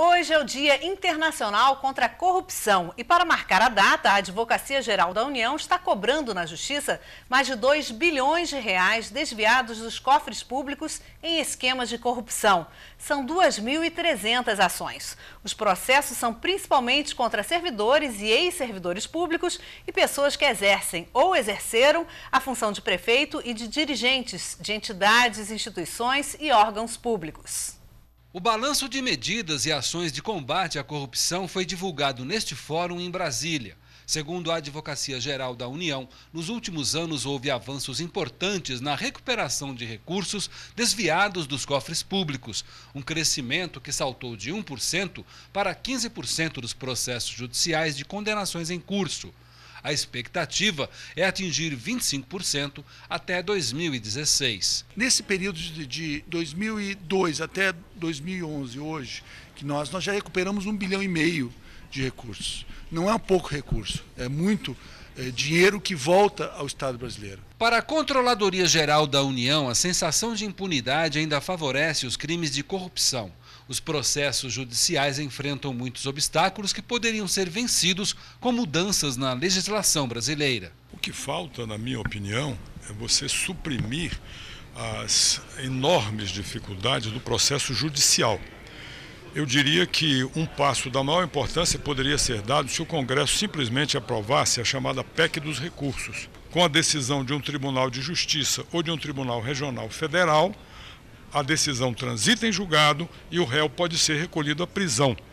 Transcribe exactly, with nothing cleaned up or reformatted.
Hoje é o Dia Internacional contra a Corrupção e para marcar a data, a Advocacia Geral da União está cobrando na Justiça mais de dois bilhões de reais desviados dos cofres públicos em esquemas de corrupção. São duas mil e trezentas ações. Os processos são principalmente contra servidores e ex-servidores públicos e pessoas que exercem ou exerceram a função de prefeito e de dirigentes de entidades, instituições e órgãos públicos. O balanço de medidas e ações de combate à corrupção foi divulgado neste fórum em Brasília. Segundo a Advocacia Geral da União, nos últimos anos houve avanços importantes na recuperação de recursos desviados dos cofres públicos, um crescimento que saltou de um por cento para quinze por cento dos processos judiciais de condenações em curso. A expectativa é atingir vinte e cinco por cento até dois mil e dezesseis. Nesse período de, de dois mil e dois até dois mil e onze, hoje, que nós, nós já recuperamos um bilhão e meio de recursos. Não é um pouco recurso, é muito é, dinheiro que volta ao Estado brasileiro. Para a Controladoria Geral da União, a sensação de impunidade ainda favorece os crimes de corrupção. Os processos judiciais enfrentam muitos obstáculos que poderiam ser vencidos com mudanças na legislação brasileira. O que falta, na minha opinião, é você suprimir as enormes dificuldades do processo judicial. Eu diria que um passo da maior importância poderia ser dado se o Congresso simplesmente aprovasse a chamada P E C dos recursos. Com a decisão de um Tribunal de Justiça ou de um Tribunal Regional Federal, a decisão transita em julgado e o réu pode ser recolhido à prisão.